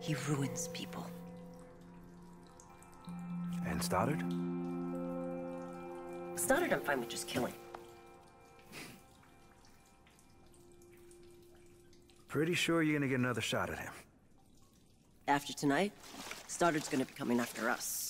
He ruins people. And Stoddard? Stoddard, I'm fine with just killing. Pretty sure you're gonna get another shot at him. After tonight, Stoddard's gonna be coming after us.